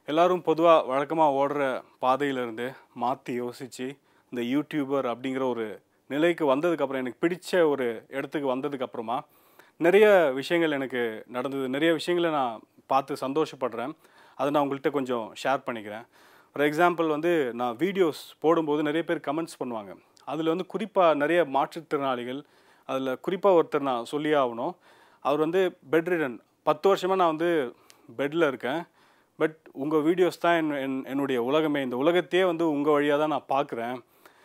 எல்லாரும் பொதுவாக வழக்கமாக ஓடுற பாதையிலேருந்து மாற்றி யோசித்து இந்த யூடியூபர் அப்படிங்கிற ஒரு நிலைக்கு வந்ததுக்கப்புறம் எனக்கு பிடிச்ச ஒரு இடத்துக்கு வந்ததுக்கப்புறமா நிறைய விஷயங்கள் எனக்கு நடந்தது. நிறைய விஷயங்களை நான் பார்த்து சந்தோஷப்படுறேன். அதை நான் உங்கள்கிட்ட கொஞ்சம் ஷேர் பண்ணிக்கிறேன். ஃபார் எக்ஸாம்பிள் நான் வீடியோஸ் போடும்போது நிறைய பேர் கமெண்ட்ஸ் பண்ணுவாங்க. அதில் குறிப்பாக நிறைய மாற்றுத்திறனாளிகள், அதில் குறிப்பாக ஒருத்தர் நான் சொல்லியே ஆகணும். அவர் பெட் ரிடன். 10 வருஷமாக நான் பெட்டில் இருக்கேன். பட் உங்கள் வீடியோஸ் தான் என்னுடைய உலகமே. இந்த உலகத்தையே உங்கள் வழியாக தான் நான் பார்க்குறேன்.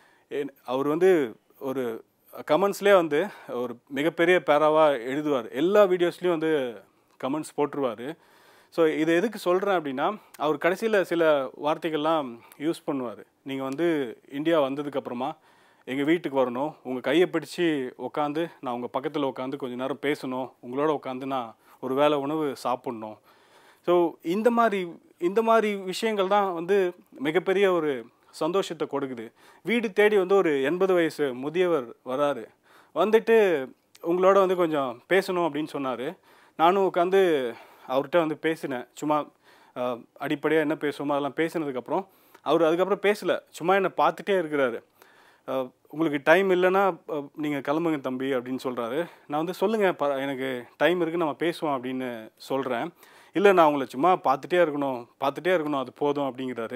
அவர் ஒரு கமெண்ட்ஸ்லேயே ஒரு மிகப்பெரிய பேராவாக எழுதுவார். எல்லா வீடியோஸ்லேயும் கமெண்ட்ஸ் போட்டுருவார். ஸோ இதை எதுக்கு சொல்கிறேன் அப்படின்னா, அவர் கடைசியில் சில வார்த்தைகள்லாம் யூஸ் பண்ணுவார். நீங்கள் இந்தியா வந்ததுக்கப்புறமா எங்கள் வீட்டுக்கு வரணும், உங்கள் கையை பிடிச்சி உட்காந்து நான் உங்கள் பக்கத்தில் உட்காந்து கொஞ்சம் நேரம் பேசணும், உங்களோட உட்காந்து நான் ஒரு வேளை உணவு சாப்பிட்ணும். ஸோ இந்த மாதிரி விஷயங்கள் தான் மிகப்பெரிய ஒரு சந்தோஷத்தை கொடுக்குது. வீடு தேடி ஒரு 80 வயசு முதியவர் வராரு. வந்துட்டு உங்களோட கொஞ்சம் பேசணும் அப்படின்னு சொன்னார். நானும் உட்காந்து அவர்கிட்ட பேசினேன். சும்மா அடிப்படையாக என்ன பேசுவோமோ அதெல்லாம் பேசினதுக்கப்புறம் அவர் அதுக்கப்புறம் பேசலை. சும்மா என்னை பார்த்துட்டே இருக்கிறாரு. உங்களுக்கு டைம் இல்லைன்னா நீங்கள் கிளம்புங்க தம்பி அப்படின்னு சொல்கிறாரு. நான் சொல்லுங்கள், எனக்கு டைம் இருக்குது, நம்ம பேசுவோம் அப்படின்னு சொல்கிறேன். இல்லை, நான் உங்களை சும்மா பார்த்துட்டே இருக்கணும், அது போதும் அப்படிங்கிறாரு.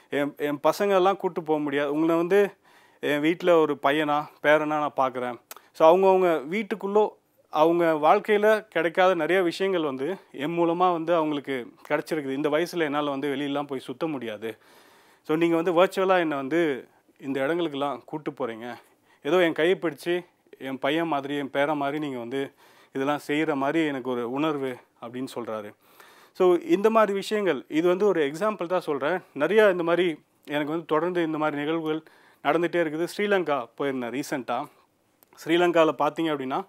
என் பசங்கள்லாம் கூப்பிட்டு போக முடியாது, உங்களை என் வீட்டில் ஒரு பையனா பேரனா நான் பார்க்குறேன். ஸோ அவங்கவுங்க வீட்டுக்குள்ளே அவங்க வாழ்க்கையில் கிடைக்காத நிறைய விஷயங்கள் என் மூலமாக அவங்களுக்கு கிடச்சிருக்குது. இந்த வயசில் என்னால் வெளியெல்லாம் போய் சுற்ற முடியாது. ஸோ நீங்கள் வர்ச்சுவலாக என்னை இந்த இடங்களுக்கெல்லாம் கூப்பிட்டு போகிறீங்க. ஏதோ என் கையை பிடிச்சி என் பையன் மாதிரி, என் பேரன் மாதிரி நீங்கள் இதெல்லாம் செய்கிற மாதிரி எனக்கு ஒரு உணர்வு அப்படின்னு சொல்கிறாரு. ஸோ இந்த மாதிரி விஷயங்கள், இது ஒரு எக்ஸாம்பிள் தான் சொல்கிறேன். நிறையா இந்த மாதிரி எனக்கு தொடர்ந்து இந்த மாதிரி நிகழ்வுகள் நடந்துகிட்டே இருக்குது. ஸ்ரீலங்கா போயிருந்தேன் ரீசெண்டாக. ஸ்ரீலங்காவில் பார்த்தீங்க அப்படின்னா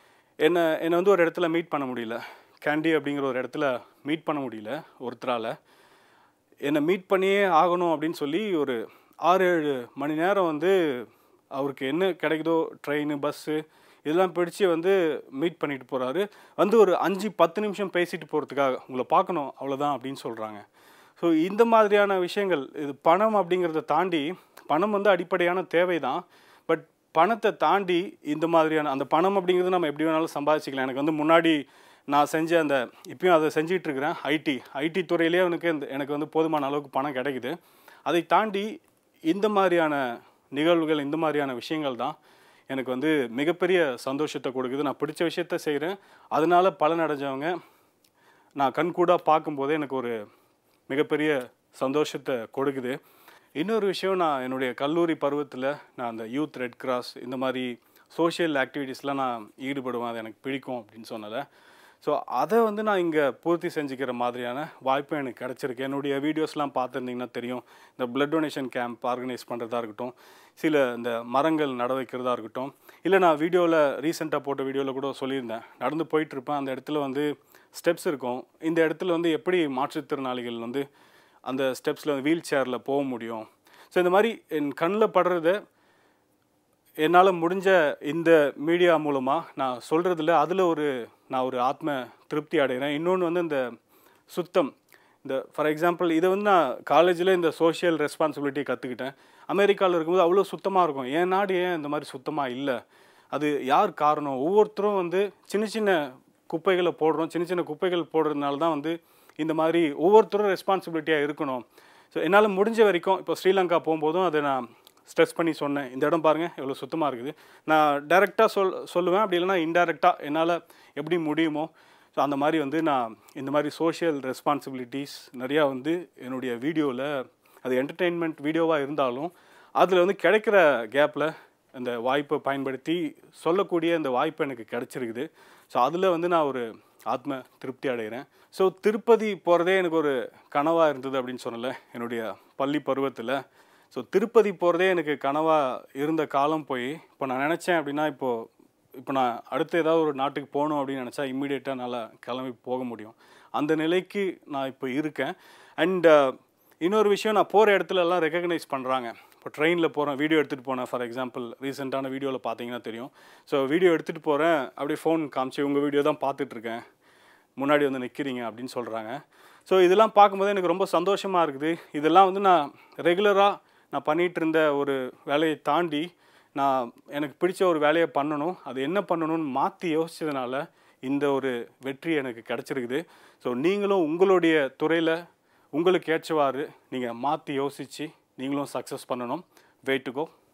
என்னை ஒரு இடத்துல மீட் பண்ண முடியல. கேண்டி அப்படிங்கிற ஒரு இடத்துல மீட் பண்ண முடியல ஒருத்தரால். என்னை மீட் பண்ணியே ஆகணும் அப்படின்னு சொல்லி ஒரு 6-7 மணி நேரம் அவருக்கு என்ன கிடைக்குதோ ட்ரெயின், பஸ்ஸு இதெல்லாம் பிடிச்சி மீட் பண்ணிட்டு போகிறாரு. ஒரு 5-10 நிமிஷம் பேசிட்டு போகிறதுக்காக, உங்களை பார்க்கணும் அவ்வளோதான் அப்படின்னு சொல்கிறாங்க. ஸோ இந்த மாதிரியான விஷயங்கள், இது பணம் அப்படிங்கிறத தாண்டி, பணம் அடிப்படையான தேவை தான். பட் பணத்தை தாண்டி இந்த மாதிரியான அந்த பணம் அப்படிங்கிறது நம்ம எப்படி வேணாலும் சம்பாதிச்சிக்கலாம். எனக்கு முன்னாடி நான் செஞ்ச இப்பயும் அதை செஞ்சிகிட்ருக்கிறேன். ஐடி துறையிலே எனக்கு போதுமான அளவுக்கு பணம் கிடைக்குது. அதை தாண்டி இந்த மாதிரியான நிகழ்வுகள், இந்த மாதிரியான விஷயங்கள் தான் எனக்கு மிகப்பெரிய சந்தோஷத்தை கொடுக்குது. நான் பிடிச்ச விஷயத்த செய்கிறேன், அதனால் பலன் அடைஞ்சவங்க நான் கண்கூடாக பார்க்கும்போதே எனக்கு ஒரு மிகப்பெரிய சந்தோஷத்தை கொடுக்குது. இன்னொரு விஷயம், நான் என்னுடைய கல்லூரி பருவத்தில் நான் அந்த யூத் ரெட் கிராஸ் இந்த மாதிரி சோஷியல் ஆக்டிவிட்டீஸ்லாம் நான் ஈடுபடுவேன். அது எனக்கு பிடிக்கும் அப்படின்னு சொன்னல. ஸோ அதை நான் இங்கே பூர்த்தி செஞ்சுக்கிற மாதிரியான வாய்ப்பு எனக்கு கிடச்சிருக்கு. என்னுடைய வீடியோஸ்லாம் பார்த்துருந்தீங்கன்னா தெரியும். இந்த பிளட் டொனேஷன் கேம்ப் ஆர்கனைஸ் பண்ணுறதா இருக்கட்டும், சில இந்த மரங்கள் நட வைக்கிறதா இருக்கட்டும், இல்லை நான் வீடியோவில் ரீசெண்டாக போட்ட வீடியோவில் கூட சொல்லியிருந்தேன். நடந்து போயிட்டுருப்பேன், அந்த இடத்துல ஸ்டெப்ஸ் இருக்கும். இந்த இடத்துல எப்படி மாற்றுத்திறனாளிகள் அந்த ஸ்டெப்ஸில் வீல் சேரில் போக முடியும். ஸோ இந்த மாதிரி என் கண்ணில் படுறத என்னால் முடிஞ்ச இந்த மீடியா மூலமாக நான் சொல்கிறதில்ல, அதில் நான் ஒரு ஆத்ம திருப்தி அடைகிறேன். இன்னொன்று இந்த சுத்தம், இந்த ஃபார் எக்ஸாம்பிள் இதை நான் காலேஜில் இந்த சோஷியல் ரெஸ்பான்சிபிலிட்டியை கற்றுக்கிட்டேன். அமெரிக்காவில் இருக்கும்போது அவ்வளோ சுத்தமாக இருக்கும். என் நாடு ஏன் இந்த மாதிரி சுத்தமாக இல்லை? அது யார் காரணம்? ஒவ்வொருத்தரும் சின்ன சின்ன குப்பைகளை போடுறோம். சின்ன சின்ன குப்பைகள் போடுறதுனால தான் இந்த மாதிரி ஒவ்வொருத்தரும் ரெஸ்பான்சிபிலிட்டியாக இருக்கணும். ஸோ என்னால் முடிஞ்ச வரைக்கும் இப்போ ஸ்ரீலங்கா போகும்போதும் அதை நான் ஸ்ட்ரெஸ் பண்ணி சொன்னேன். இந்த இடம் பாருங்கள் எவ்வளோ சுத்தமாக இருக்குது. நான் டைரெக்டாக சொல்லுவேன், அப்படி இல்லைனா இன்டைரக்டாக என்னால் எப்படி முடியுமோ. ஸோ அந்த மாதிரி நான் இந்த மாதிரி சோஷியல் ரெஸ்பான்சிபிலிட்டிஸ் நிறையா என்னுடைய வீடியோவில், அது என்டர்டெயின்மெண்ட் வீடியோவாக இருந்தாலும் அதில் கிடைக்கிற கேப்பில் அந்த வாய்ப்பை பயன்படுத்தி சொல்லக்கூடிய அந்த வாய்ப்பு எனக்கு கிடச்சிருக்குது. ஸோ அதில் நான் ஒரு ஆத்ம திருப்தி அடைகிறேன். ஸோ திருப்பதி போகிறதே எனக்கு ஒரு கனவாக இருந்தது அப்படின்னு சொன்னல என்னுடைய பள்ளி பருவத்தில். ஸோ திருப்பதி போகிறதே எனக்கு கனவாக இருந்த காலம் போய் இப்போ நான் நினச்சேன் அப்படின்னா, இப்போ நான் அடுத்து ஏதாவது ஒரு நாட்டுக்கு போகணும் அப்படின்னு நினச்சா இம்மிடியேட்டாக என்னால் கிளம்பி போக முடியும். அந்த நிலைக்கு நான் இப்போ இருக்கேன். அண்ட் இன்னொரு விஷயம், நான் போகிற இடத்துலலாம் ரெக்கக்னைஸ் பண்ணுறாங்க. இப்போ ட்ரெயினில் போகிறேன், வீடியோ எடுத்துகிட்டு போனேன். ஃபார் எக்ஸாம்பிள் ரீசெண்டான வீடியோவில் பார்த்தீங்கன்னா தெரியும். ஸோ வீடியோ எடுத்துகிட்டு போகிறேன், அப்படியே ஃபோன் காமிச்சு உங்கள் வீடியோ தான் பார்த்துட்ருக்கேன், முன்னாடி நிற்கிறீங்க அப்படின்னு சொல்கிறாங்க. ஸோ இதெல்லாம் பார்க்கும்போது எனக்கு ரொம்ப சந்தோஷமாக இருக்குது. இதெல்லாம் வந்து நான் ரெகுலராக நான் பண்ணிகிட்டு இருந்த ஒரு வேலையை தாண்டி நான் எனக்கு பிடிச்ச ஒரு வேலையை பண்ணணும், அது என்ன பண்ணணும்னு மாற்றி யோசிச்சதுனால இந்த ஒரு வெற்றி எனக்கு கிடச்சிருக்குது. ஸோ நீங்களும் உங்களுடைய துறையில் உங்களுக்கு ஏற்றவாறு நீங்கள் மாற்றி யோசித்து நீங்களும் சக்ஸஸ் பண்ணணும். Way to go.